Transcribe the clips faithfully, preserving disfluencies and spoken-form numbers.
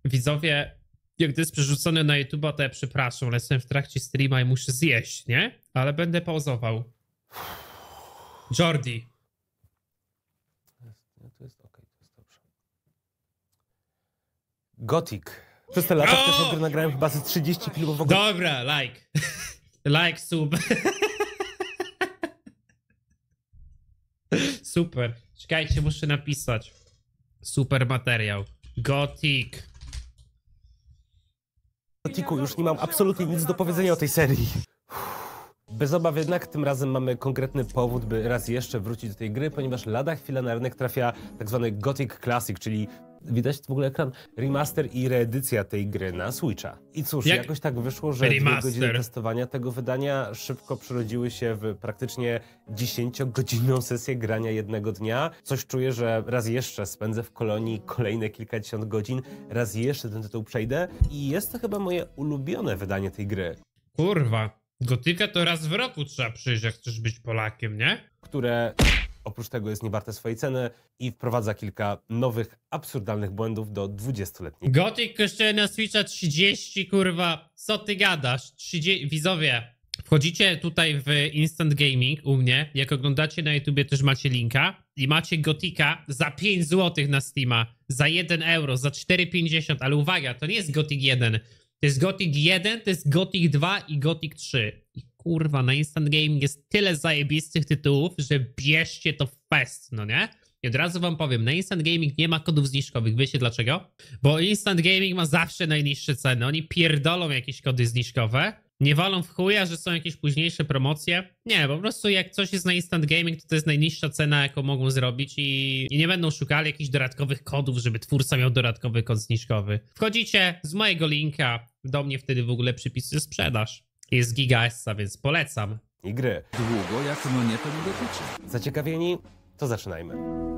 Widzowie, jak to jest przerzucone na YouTube'a, to ja przepraszam, ale jestem w trakcie streama i muszę zjeść, nie? Ale będę pauzował. Jordi. To jest okej, to jest dobrze. Gothic. Przez te lata w te gry nagrałem chyba ze trzydzieści filmów w ogóle. Dobra, like. Like, sub. Super. Czekajcie, muszę napisać. Super materiał. Gothic. Gothicu już nie mam absolutnie nic do powiedzenia o tej serii. Bez obaw jednak tym razem mamy konkretny powód, by raz jeszcze wrócić do tej gry, ponieważ lada chwila na rynek trafia tak zwany Gothic Classic, czyli widać w ogóle ekran, remaster i reedycja tej gry na Switcha. I cóż, Jak? jakoś tak wyszło, że dwie godziny testowania tego wydania szybko przerodziły się w praktycznie dziesięciogodzinną sesję grania jednego dnia. Coś czuję, że raz jeszcze spędzę w kolonii kolejne kilkadziesiąt godzin, raz jeszcze ten tytuł przejdę i jest to chyba moje ulubione wydanie tej gry. Kurwa. Gotyka to raz w roku trzeba przyjść, jak chcesz być Polakiem, nie? Które oprócz tego jest niewarte swojej ceny i wprowadza kilka nowych, absurdalnych błędów do dwudziestoletnich. Gothic kosztuje na Switcha trzydzieści, kurwa. Co ty gadasz? trzydzieści... Widzowie, wchodzicie tutaj w Instant Gaming u mnie, jak oglądacie na YouTubie też macie linka i macie Gothica za pięć złotych na Steama, za jeden euro, za cztery pięćdziesiąt, ale uwaga, to nie jest Gothic jeden. To jest Gothic jeden, to jest Gothic dwa i Gothic trzy. I kurwa, na Instant Gaming jest tyle zajebistych tytułów, że bierzcie to w fest, no nie? I od razu wam powiem, na Instant Gaming nie ma kodów zniżkowych. Wiecie dlaczego? Bo Instant Gaming ma zawsze najniższe ceny. Oni pierdolą jakieś kody zniżkowe. Nie walą w chuja, że są jakieś późniejsze promocje. Nie, po prostu jak coś jest na Instant Gaming, to to jest najniższa cena, jaką mogą zrobić i, i nie będą szukali jakichś dodatkowych kodów, żeby twórca miał dodatkowy kod zniżkowy. Wchodzicie z mojego linka, do mnie wtedy w ogóle przypisy sprzedaż. Jest Giga Essa, więc polecam. I gry. Długo jak mnie to nie dotyczy. Zaciekawieni? To zaczynajmy.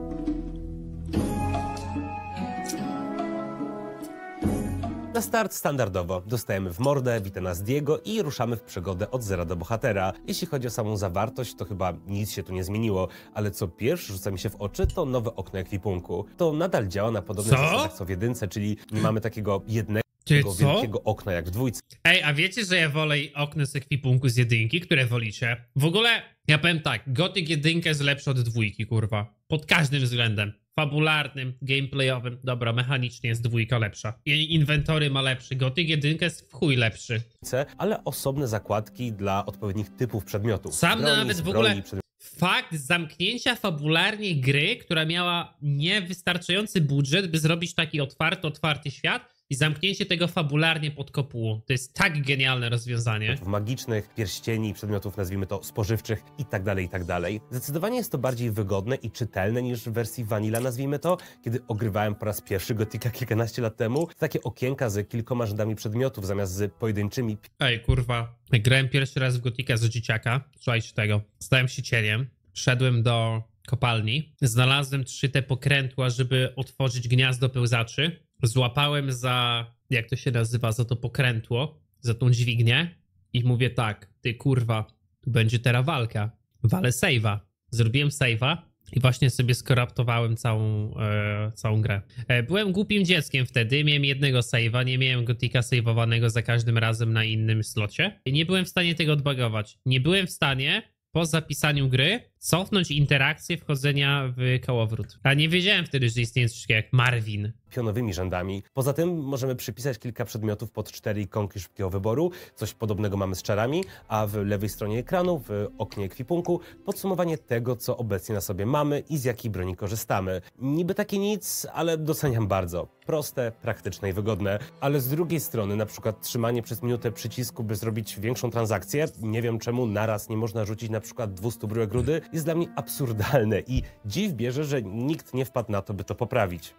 Na start standardowo dostajemy w mordę, wita nas Diego i ruszamy w przygodę od zera do bohatera. Jeśli chodzi o samą zawartość, to chyba nic się tu nie zmieniło, ale co pierwsze rzuca mi się w oczy, to nowe okno ekwipunku. To nadal działa na podobnych Co? zasadach co w jedynce, czyli nie mamy takiego jednego Ty wielkiego okna jak w dwójce. Ej, a wiecie, że ja wolę okno z ekwipunku z jedynki? Które wolicie? W ogóle, ja powiem tak, Gothic jedynka jest lepszy od dwójki, kurwa. Pod każdym względem. Fabularnym, gameplayowym. Dobra, mechanicznie jest dwójka lepsza. I inwentory ma lepszy. Gothic jedynka jest w chuj lepszy. Ale osobne zakładki dla odpowiednich typów przedmiotów. Sam Broni, nawet w broni, ogóle... przedmiotów. Fakt zamknięcia fabularnie gry, która miała niewystarczający budżet, by zrobić taki otwarty, otwarty świat i zamknięcie tego fabularnie pod kopułą. To jest tak genialne rozwiązanie. Magicznych, pierścieni, przedmiotów, nazwijmy to spożywczych i tak dalej, i tak dalej. Zdecydowanie jest to bardziej wygodne i czytelne niż w wersji Vanilla, nazwijmy to. Kiedy ogrywałem po raz pierwszy Gothica kilkanaście lat temu, takie okienka z kilkoma rzędami przedmiotów zamiast z pojedynczymi. Ej, kurwa. Jak grałem pierwszy raz w Gothica z dzieciaka, słuchajcie tego, stałem się cieniem, szedłem do kopalni, znalazłem trzy te pokrętła, żeby otworzyć gniazdo pełzaczy, złapałem za, jak to się nazywa, za to pokrętło, za tą dźwignię i mówię tak, ty kurwa, tu będzie teraz walka, walę save'a. Zrobiłem save'a i właśnie sobie skoraptowałem całą, e, całą grę. E, byłem głupim dzieckiem wtedy, miałem jednego save'a, nie miałem Gothica save'owanego za każdym razem na innym slocie. I nie byłem w stanie tego odbugować. Nie byłem w stanie po zapisaniu gry cofnąć interakcję wchodzenia w kołowrót. A nie wiedziałem wtedy, że istnieje coś takiego jak Marvin. Pionowymi rzędami. Poza tym możemy przypisać kilka przedmiotów pod cztery ikonki szybkiego wyboru. Coś podobnego mamy z czarami, a w lewej stronie ekranu, w oknie ekwipunku, podsumowanie tego, co obecnie na sobie mamy i z jakiej broni korzystamy. Niby takie nic, ale doceniam bardzo. Proste, praktyczne i wygodne. Ale z drugiej strony, na przykład trzymanie przez minutę przycisku, by zrobić większą transakcję, nie wiem czemu naraz nie można rzucić na przykład dwieście bryłek rudy, jest dla mnie absurdalne i dziw bierze, że nikt nie wpadł na to, by to poprawić.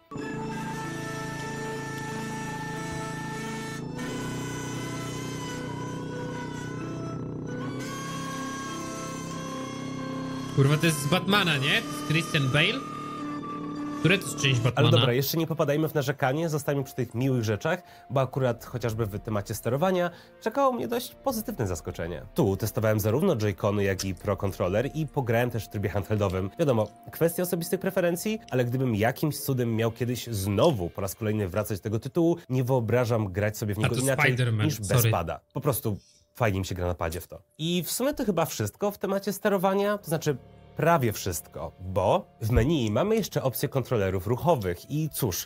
Kurwa, to jest z Batmana, nie? To jest Christian Bale? Które to jest część Batmana? Ale dobra, jeszcze nie popadajmy w narzekanie, zostańmy przy tych miłych rzeczach, bo akurat chociażby w temacie sterowania czekało mnie dość pozytywne zaskoczenie. Tu testowałem zarówno Joy-Cony, jak i Pro Controller i pograłem też w trybie handheldowym. Wiadomo, kwestia osobistych preferencji, ale gdybym jakimś cudem miał kiedyś znowu po raz kolejny wracać do tego tytułu, nie wyobrażam grać sobie w niego inaczej niż bez pada. Po prostu fajnie mi się gra na padzie w to. I w sumie to chyba wszystko w temacie sterowania, to znaczy prawie wszystko, bo w menu mamy jeszcze opcję kontrolerów ruchowych i cóż...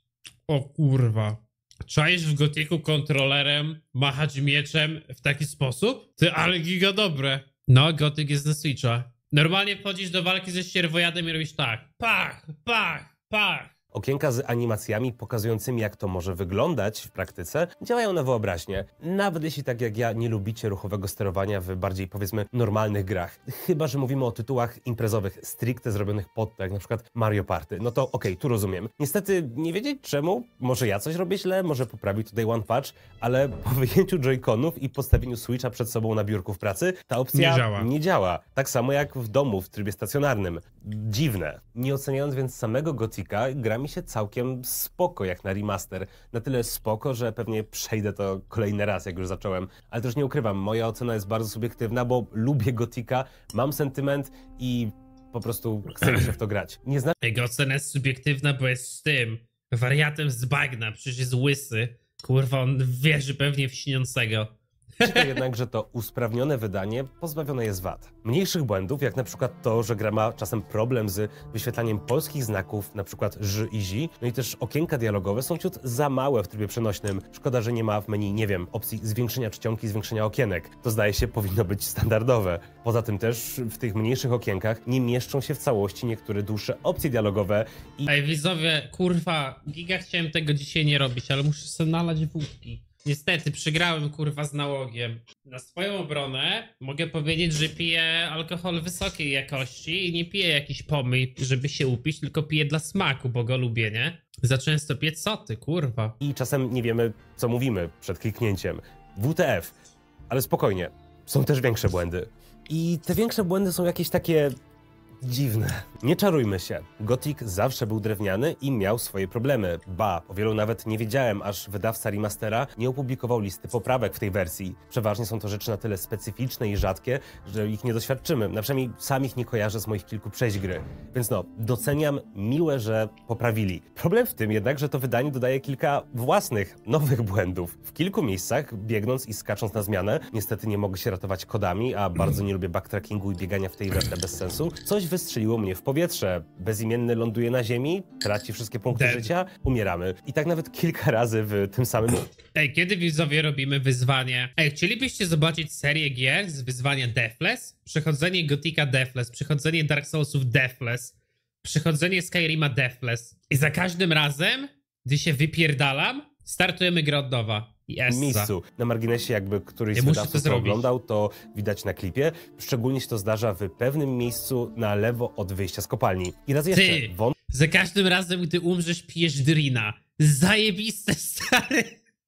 O kurwa. Czaisz w Gothicu kontrolerem machać mieczem w taki sposób? Ty, ale giga dobre. No, Gothic jest na Switcha. Normalnie wchodzisz do walki ze ścierwojadem i robisz tak. Pach, pach, pach. Okienka z animacjami pokazującymi, jak to może wyglądać w praktyce, działają na wyobraźnię. Nawet jeśli tak jak ja nie lubicie ruchowego sterowania w bardziej, powiedzmy, normalnych grach. Chyba że mówimy o tytułach imprezowych stricte zrobionych pod to, jak na przykład Mario Party. No to okej, okay, tu rozumiem. Niestety nie wiedzieć czemu, może ja coś robię źle, może poprawi tutaj One Patch, ale po wyjęciu Joy-Conów i postawieniu Switcha przed sobą na biurku w pracy, ta opcja nie działa. nie działa. Tak samo jak w domu w trybie stacjonarnym. Dziwne. Nie oceniając więc samego Gothica, gra mi się całkiem spoko jak na remaster. Na tyle spoko, że pewnie przejdę to kolejny raz, jak już zacząłem. Ale też nie ukrywam, moja ocena jest bardzo subiektywna, bo lubię Gothica, mam sentyment i po prostu chcę mi się w to grać. Nie znaczy Jego ocena jest subiektywna, bo jest z tym wariatem z bagna, przecież jest łysy. Kurwa, on wierzy pewnie w śniącego. to jednak, że to usprawnione wydanie pozbawione jest wad. Mniejszych błędów, jak na przykład to, że gra ma czasem problem z wyświetlaniem polskich znaków, na przykład ż i zi, no i też okienka dialogowe są ciut za małe w trybie przenośnym. Szkoda, że nie ma w menu, nie wiem, opcji zwiększenia czcionki, zwiększenia okienek. To zdaje się powinno być standardowe. Poza tym też w tych mniejszych okienkach nie mieszczą się w całości niektóre dłuższe opcje dialogowe i... Ej, widzowie, kurwa, giga chciałem tego dzisiaj nie robić, ale muszę sobie nalać wódki. Niestety, przegrałem kurwa z nałogiem. Na swoją obronę mogę powiedzieć, że piję alkohol wysokiej jakości i nie piję jakiś pomyj, żeby się upić, tylko piję dla smaku, bo go lubię, nie? Za często piję, co ty, kurwa? I czasem nie wiemy, co mówimy przed kliknięciem. W T F. Ale spokojnie, są też większe błędy. I te większe błędy są jakieś takie... dziwne. Nie czarujmy się. Gothic zawsze był drewniany i miał swoje problemy. Ba, o wielu nawet nie wiedziałem, aż wydawca remastera nie opublikował listy poprawek w tej wersji. Przeważnie są to rzeczy na tyle specyficzne i rzadkie, że ich nie doświadczymy. Na przynajmniej sam ich nie kojarzę z moich kilku przejść gry. Więc no, doceniam, miłe, że poprawili. Problem w tym jednak, że to wydanie dodaje kilka własnych, nowych błędów. W kilku miejscach, biegnąc i skacząc na zmianę, niestety nie mogę się ratować kodami, a bardzo nie lubię backtrackingu i biegania w tej wersji bez sensu. Coś wystrzeliło mnie w powietrze. Bezimienny ląduje na ziemi, traci wszystkie punkty Dead. życia, umieramy. I tak nawet kilka razy w tym samym... Ej, kiedy widzowie robimy wyzwanie? Ej, chcielibyście zobaczyć serię gier z wyzwania Deathless? Przechodzenie Gothica Deathless, przechodzenie Dark Soulsów Deathless, przechodzenie Skyrima Deathless. I za każdym razem, gdy się wypierdalam, startujemy grę od nowa. Yes. miejscu. Na marginesie, jakby któryś Ja z muszę to wydawców to zrobić. oglądał, to widać na klipie. Szczególnie się to zdarza w pewnym miejscu na lewo od wyjścia z kopalni. I raz jeszcze, Ty, wąt... za każdym razem, gdy umrzesz, pijesz drina. Zajebiste, stary.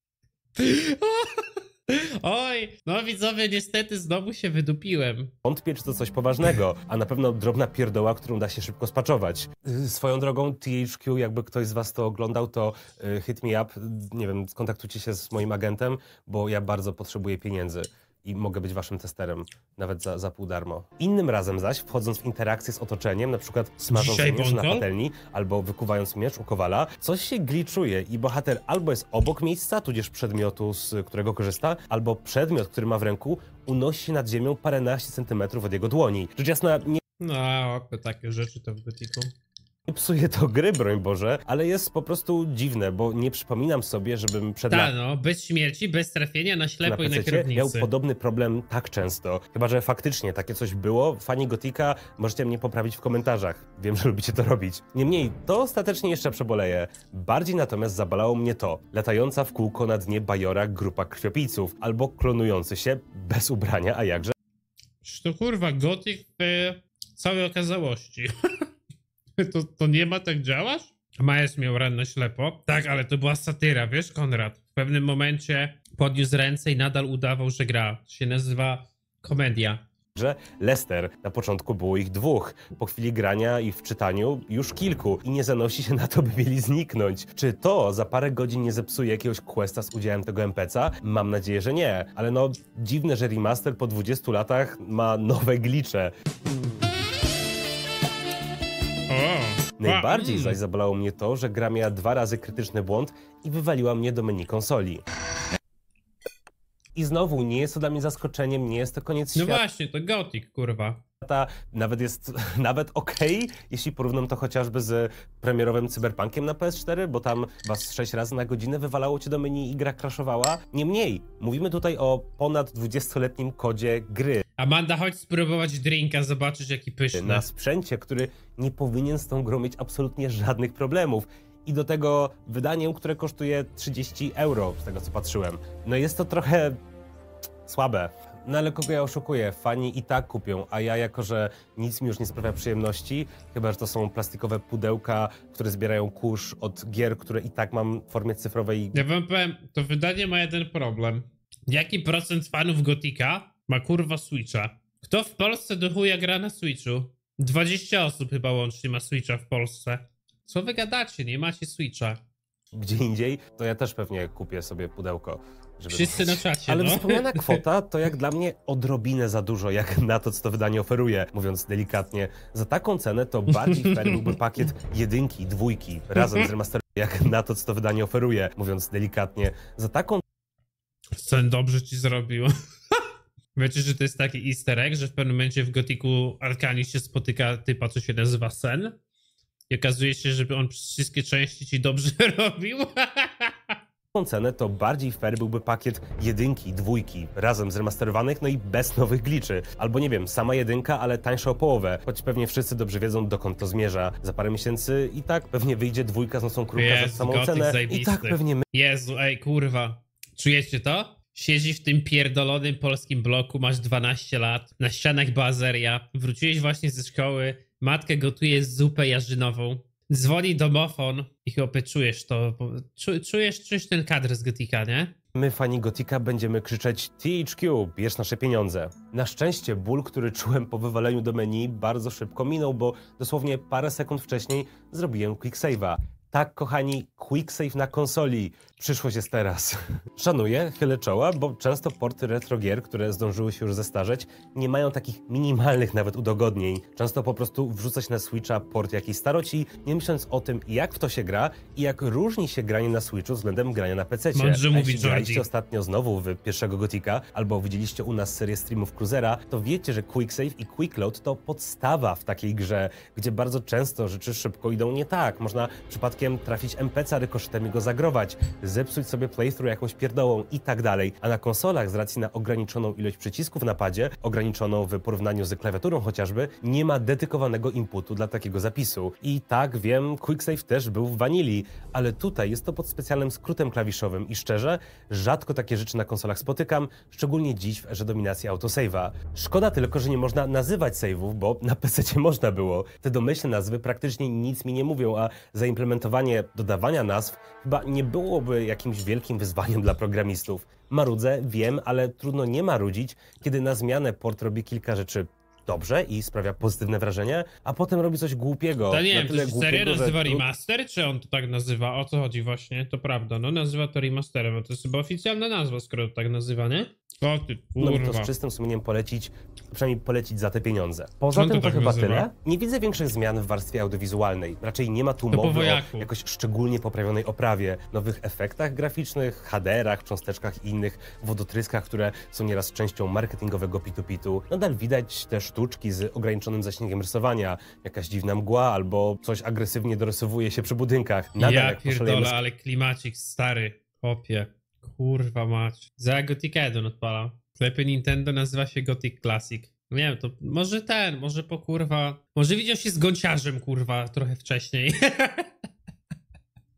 Oj, no widzowie, niestety znowu się wydupiłem. wątpię, czy to coś poważnego, a na pewno drobna pierdoła, którą da się szybko spaczować. Yy, Swoją drogą T H Q, jakby ktoś z was to oglądał, to yy, hit me up, nie wiem, skontaktujcie się z moim agentem, bo ja bardzo potrzebuję pieniędzy i mogę być waszym testerem, nawet za, za pół darmo. Innym razem zaś, wchodząc w interakcję z otoczeniem, na przykład smażąc Dzisiaj miecz na wątką? patelni, albo wykuwając miecz u kowala, coś się glitchuje i bohater albo jest obok miejsca, tudzież przedmiotu, z którego korzysta, albo przedmiot, który ma w ręku, unosi się nad ziemią paręnaście centymetrów od jego dłoni. Rzecz jasna, nie No, okej, takie rzeczy to w Gothicu. Nie psuje to gry, broń Boże, ale jest po prostu dziwne, bo nie przypominam sobie, żebym przed Tak, laty no, bez śmierci, bez trafienia, na ślepo i na pececie miał kierownicy. podobny problem tak często. Chyba że faktycznie takie coś było. Fani Gothica, możecie mnie poprawić w komentarzach. Wiem, że lubicie to robić. Niemniej, to ostatecznie jeszcze przeboleje. Bardziej natomiast zabalało mnie to. Latająca w kółko na dnie bajora grupa krwiopijców, albo klonujący się bez ubrania, a jakże Przecież to kurwa Gothic w całej okazałości. To, to nie ma tak działać? Majes miał ran na ślepo. Tak, ale to była satyra, wiesz, Konrad? W pewnym momencie podniósł ręce i nadal udawał, że gra. To się nazywa komedia. że Lester. Na początku było ich dwóch. Po chwili grania i wczytaniu już kilku. I nie zanosi się na to, by mieli zniknąć. Czy to za parę godzin nie zepsuje jakiegoś questa z udziałem tego en pe ce a? Mam nadzieję, że nie. Ale no, dziwne, że remaster po dwudziestu latach ma nowe glitche. O, Najbardziej mm. zaś zabolało mnie to, że gra miała dwa razy krytyczny błąd i wywaliła mnie do menu konsoli. I znowu, nie jest to dla mnie zaskoczeniem, nie jest to koniec No świata. właśnie, to Gothic, kurwa. Nawet jest nawet okej, jeśli porównam to chociażby z premierowym Cyberpunkiem na pe es cztery, bo tam was sześć razy na godzinę wywalało cię do menu i gra crashowała. Niemniej, mówimy tutaj o ponad dwudziestoletnim kodzie gry. Amanda, chodź spróbować drinka, zobaczysz jaki pyszny. Na sprzęcie, który nie powinien z tą grą mieć absolutnie żadnych problemów. I do tego wydaniem, które kosztuje trzydzieści euro, z tego co patrzyłem. No jest to trochę słabe. No ale kogo ja oszukuję? Fani i tak kupią, a ja jako, że nic mi już nie sprawia przyjemności, chyba że to są plastikowe pudełka, które zbierają kurz od gier, które i tak mam w formie cyfrowej. Ja wam powiem, to wydanie ma jeden problem. Jaki procent fanów Gotika ma kurwa Switcha? Kto w Polsce do chuja gra na Switchu? dwadzieścia osób chyba łącznie ma Switcha w Polsce. Co wy gadacie? Nie macie Switcha. Gdzie indziej, to ja też pewnie kupię sobie pudełko. Żeby Wszyscy mieć. na czacie, Ale no. wspomniana kwota to jak dla mnie odrobinę za dużo, jak na to, co to wydanie oferuje, mówiąc delikatnie. Za taką cenę to bardziej fair byłby pakiet jedynki, dwójki, razem z remasterem, jak na to, co to wydanie oferuje, mówiąc delikatnie. Za taką Sen dobrze ci zrobił. Wiecie, że to jest taki easter egg, że w pewnym momencie w Gothicu Arkani się spotyka typa, co się nazywa Sen. I okazuje się, żeby on przez wszystkie części ci dobrze robił. cenę to bardziej fair byłby pakiet jedynki, dwójki, razem zremasterowanych, no i bez nowych glitchy. Albo nie wiem, sama jedynka, ale tańsza o połowę, choć pewnie wszyscy dobrze wiedzą, dokąd to zmierza. Za parę miesięcy i tak pewnie wyjdzie dwójka z Nocą Królika za Jezu, samą Gothic cenę. I zajebisty. tak pewnie my Jezu, ej, kurwa. Czujecie to? Siedzi w tym pierdolonym polskim bloku, masz dwanaście lat, na ścianach bazeria, wróciłeś właśnie ze szkoły, matka gotuje zupę jarzynową, dzwoni domofon i chłopie, czujesz to, czu, czujesz, czujesz ten kadr z Gotika, nie? My, fani Gotika, będziemy krzyczeć T H Q, bierz nasze pieniądze. Na szczęście ból, który czułem po wywaleniu do menu, bardzo szybko minął, bo dosłownie parę sekund wcześniej zrobiłem quick save'a. Tak, kochani, quick save na konsoli. Przyszłość jest teraz. Szanuję, chylę czoła, bo często porty retro gier, które zdążyły się już zestarzeć, nie mają takich minimalnych nawet udogodnień. Często po prostu wrzucać na Switcha port jakiejś staroci, nie myśląc o tym, jak w to się gra i jak różni się granie na Switchu względem grania na pececie. Mądrze A mówi jeśli graliście Jordi. ostatnio znowu w pierwszego Gotika, albo widzieliście u nas serię streamów Cruisera, to wiecie, że quick save i quick load to podstawa w takiej grze, gdzie bardzo często rzeczy szybko idą nie tak. Można przypadkiem trafić en pe ce a rykoszetem i go zagrować, zepsuć sobie playthrough jakąś pierdołą i tak dalej. A na konsolach z racji na ograniczoną ilość przycisków na padzie, ograniczoną w porównaniu z klawiaturą chociażby, nie ma dedykowanego inputu dla takiego zapisu. I tak, wiem, quick save też był w wanilii, ale tutaj jest to pod specjalnym skrótem klawiszowym i szczerze, rzadko takie rzeczy na konsolach spotykam, szczególnie dziś w erze dominacji autosave'a. Szkoda tylko, że nie można nazywać save'ów, bo na pececie można było. Te domyślne nazwy praktycznie nic mi nie mówią, a zaimplementowanie dodawania nazw chyba nie byłoby jakimś wielkim wyzwaniem dla programistów. Marudzę, wiem, ale trudno nie marudzić, kiedy na zmianę port robi kilka rzeczy dobrze i sprawia pozytywne wrażenie, a potem robi coś głupiego. To nie na wiem, tyle to się głupiego, serio że nazywa tru- remaster, czy on to tak nazywa? O co chodzi właśnie? To prawda, no nazywa to remasterem, bo to jest chyba oficjalna nazwa, skoro to tak nazywa, nie? O ty, No mi to kurwa. z czystym sumieniem polecić, przynajmniej polecić za te pieniądze. Poza On to tym to tak chyba nazywa? tyle. Nie widzę większych zmian w warstwie audiowizualnej. Raczej nie ma tu To po mowy o wojaku. jakoś szczególnie poprawionej oprawie, nowych efektach graficznych, ha de erach, cząsteczkach i innych wodotryskach, które są nieraz częścią marketingowego pitu-pitu. Nadal widać te sztuczki z ograniczonym zasięgiem rysowania, jakaś dziwna mgła albo coś agresywnie dorysowuje się przy budynkach. Nadal Ja jak poszalejemy pierdolę, ale klimacik stary, opie. Kurwa mać. Za Gothic jeden odpala. Lepiej Nintendo nazywa się Gothic Classic. Nie wiem, to może ten, może po kurwa... Może widział się z gąciarzem, kurwa, trochę wcześniej.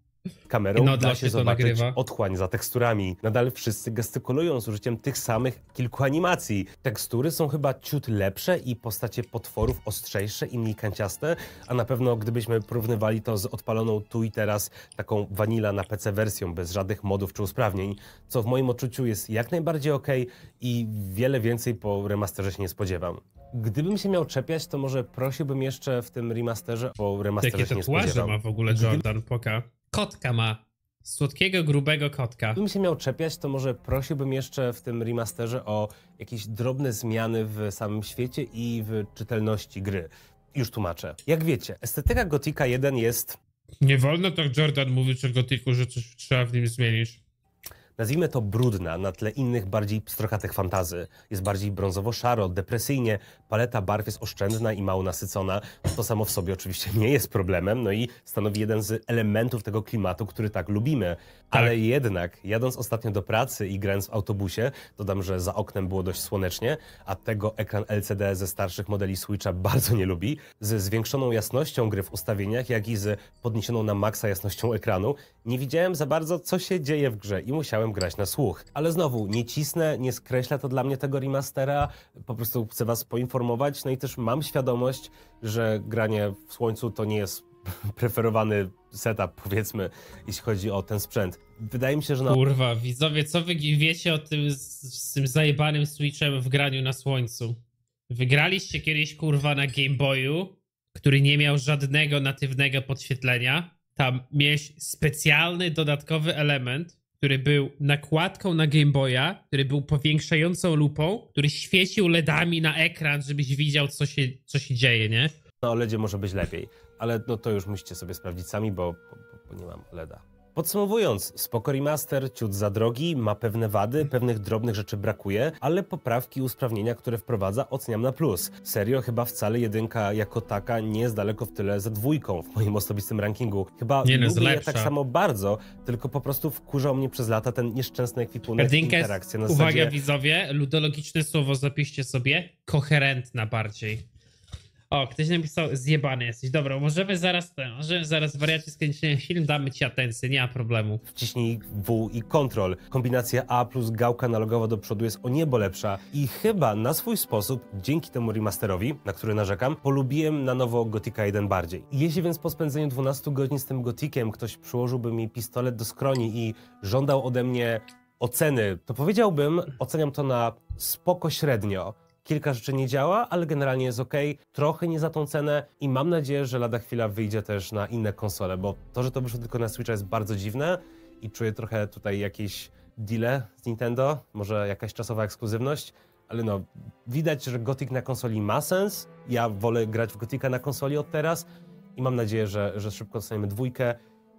Kamerą No, da dla się się to zobaczyć nagrywa. otchłań za teksturami. Nadal wszyscy gestykulują z użyciem tych samych kilku animacji. Tekstury są chyba ciut lepsze i postacie potworów ostrzejsze i mniej kanciaste, a na pewno gdybyśmy porównywali to z odpaloną tu i teraz taką vanilla na P C wersją, bez żadnych modów czy usprawnień, co w moim odczuciu jest jak najbardziej okej i wiele więcej po remasterze się nie spodziewam. Gdybym się miał czepiać, to może prosiłbym jeszcze w tym remasterze, bo remasterze Jakie się nie tatuaże spodziewam. ma w ogóle Jordan, poka. Kotka ma. Słodkiego, grubego kotka. Gdybym się miał czepiać, to może prosiłbym jeszcze w tym remasterze o jakieś drobne zmiany w samym świecie i w czytelności gry. Już tłumaczę. Jak wiecie, estetyka Gotika jeden jest, Nie wolno tak Jordan mówić o Gotiku, że coś trzeba w nim zmienić. nazwijmy to, brudna na tle innych bardziej pstrokatych fantazy. Jest bardziej brązowo-szaro, depresyjnie, paleta barw jest oszczędna i mało nasycona. To samo w sobie oczywiście nie jest problemem, no i stanowi jeden z elementów tego klimatu, który tak lubimy. Ale jednak, jadąc ostatnio do pracy i grając w autobusie, dodam, że za oknem było dość słonecznie, a tego ekran L C D ze starszych modeli Switcha bardzo nie lubi, ze zwiększoną jasnością gry w ustawieniach, jak i z podniesioną na maksa jasnością ekranu, nie widziałem za bardzo, co się dzieje w grze i musiałem grać na słuch. Ale znowu, nie cisnę, nie skreśla to dla mnie tego remastera, po prostu chcę was poinformować, no i też mam świadomość, że granie w słońcu to nie jest preferowany setup, powiedzmy, jeśli chodzi o ten sprzęt. Wydaje mi się, że na Kurwa, widzowie, co wy wiecie o tym z, z tym zajebanym Switchem w graniu na słońcu? Wygraliście kiedyś, kurwa, na Game Boyu, który nie miał żadnego natywnego podświetlenia. Tam miałeś specjalny, dodatkowy element, który był nakładką na Game Boya, który był powiększającą lupą, który świecił LEDami na ekran, żebyś widział, co się, co się dzieje, nie? na OLEDzie może być lepiej, ale no to już musicie sobie sprawdzić sami, bo, bo, bo nie mam LEDa. Podsumowując, spoko remaster, ciut za drogi, ma pewne wady, pewnych drobnych rzeczy brakuje, ale poprawki i usprawnienia, które wprowadza, oceniam na plus. Serio, chyba wcale jedynka jako taka nie jest daleko w tyle za dwójką w moim osobistym rankingu. Chyba Nie no, jest lubię je lepsza. tak samo bardzo, tylko po prostu wkurzał mnie przez lata ten nieszczęsny ekwipunek i Jedynka jest, interakcja na uwaga zasadzie... widzowie, ludologiczne słowo zapiszcie sobie, koherentna bardziej. O, ktoś napisał, zjebany jesteś. Dobra, możemy zaraz, możemy zaraz wariacie skończyć film, damy ci atencję, nie ma problemu. Wciśnij W i Ctrl. Kombinacja A plus gałka analogowa do przodu jest o niebo lepsza i chyba na swój sposób, dzięki temu remasterowi, na który narzekam, polubiłem na nowo Gotika jeden bardziej. Jeśli więc po spędzeniu dwunastu godzin z tym Gotikiem ktoś przyłożyłby mi pistolet do skroni i żądał ode mnie oceny, to powiedziałbym, oceniam to na spoko średnio. Kilka rzeczy nie działa, ale generalnie jest ok, trochę nie za tą cenę i mam nadzieję, że lada chwila wyjdzie też na inne konsole, bo to, że to wyszło tylko na Switcha jest bardzo dziwne i czuję trochę tutaj jakieś deale z Nintendo, może jakaś czasowa ekskluzywność, ale no, widać, że Gothic na konsoli ma sens, ja wolę grać w Gotika na konsoli od teraz i mam nadzieję, że, że szybko dostaniemy dwójkę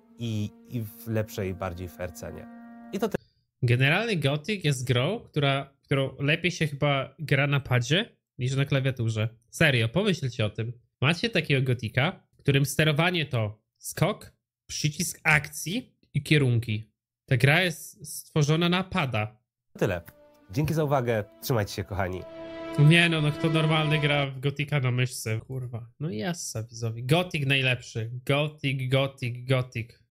i, i w lepszej, bardziej fair cenie. I to Generalny Gothic jest grą, która, którą lepiej się chyba gra na padzie niż na klawiaturze. Serio, pomyślcie o tym. Macie takiego Gotika, w którym sterowanie to skok, przycisk akcji i kierunki. Ta gra jest stworzona na pada. tyle. Dzięki za uwagę, trzymajcie się kochani. Nie no, no kto normalny gra w Gotika na myszce? Kurwa. No jasne, widzowie. Gothic najlepszy. Gothic, Gothic, Gothic.